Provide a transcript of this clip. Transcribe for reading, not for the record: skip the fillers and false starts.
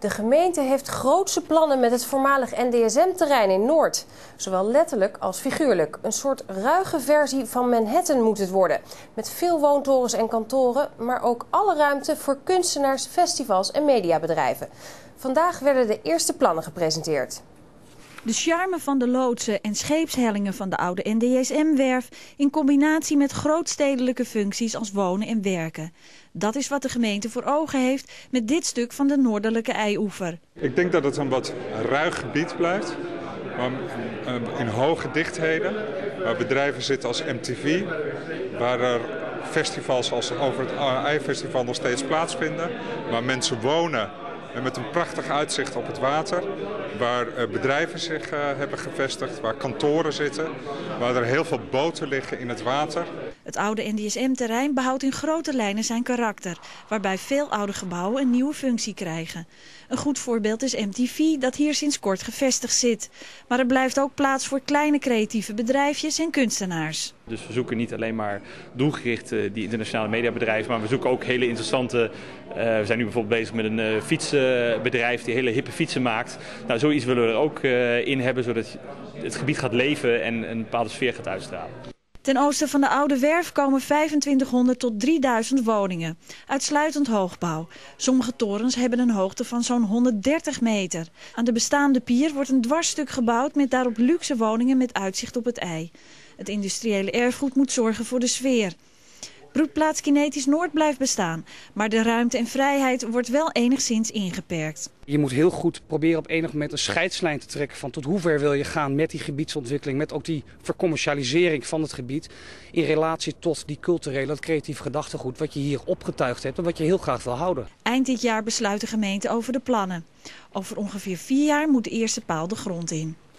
De gemeente heeft grootse plannen met het voormalig NDSM-terrein in Noord. Zowel letterlijk als figuurlijk. Een soort ruige versie van Manhattan moet het worden. Met veel woontorens en kantoren, maar ook alle ruimte voor kunstenaars, festivals en mediabedrijven. Vandaag werden de eerste plannen gepresenteerd. De charme van de loodsen en scheepshellingen van de oude NDSM-werf in combinatie met grootstedelijke functies als wonen en werken. Dat is wat de gemeente voor ogen heeft met dit stuk van de noordelijke IJoever. Ik denk dat het een wat ruig gebied blijft, in hoge dichtheden, waar bedrijven zitten als MTV, waar er festivals als over het IJ-festival nog steeds plaatsvinden, waar mensen wonen en met een prachtig uitzicht op het water, waar bedrijven zich hebben gevestigd, waar kantoren zitten, waar er heel veel boten liggen in het water. Het oude NDSM-terrein behoudt in grote lijnen zijn karakter, waarbij veel oude gebouwen een nieuwe functie krijgen. Een goed voorbeeld is MTV, dat hier sinds kort gevestigd zit. Maar er blijft ook plaats voor kleine creatieve bedrijfjes en kunstenaars. Dus we zoeken niet alleen maar doelgericht die internationale mediabedrijven, maar we zoeken ook hele interessante. We zijn nu bijvoorbeeld bezig met een fietsenbedrijf die hele hippe fietsen maakt. Nou, zoiets willen we er ook in hebben, zodat het gebied gaat leven en een bepaalde sfeer gaat uitstralen. Ten oosten van de oude werf komen 2500 tot 3000 woningen. Uitsluitend hoogbouw. Sommige torens hebben een hoogte van zo'n 130 meter. Aan de bestaande pier wordt een dwarsstuk gebouwd met daarop luxe woningen met uitzicht op het IJ. Het industriële erfgoed moet zorgen voor de sfeer. Broedplaats Kinetisch Noord blijft bestaan, maar de ruimte en vrijheid wordt wel enigszins ingeperkt. Je moet heel goed proberen op enig moment een scheidslijn te trekken van tot hoe ver wil je gaan met die gebiedsontwikkeling, met ook die vercommercialisering van het gebied in relatie tot die culturele, dat creatieve gedachtegoed wat je hier opgetuigd hebt en wat je heel graag wil houden. Eind dit jaar besluit de gemeente over de plannen. Over ongeveer 4 jaar moet de eerste paal de grond in.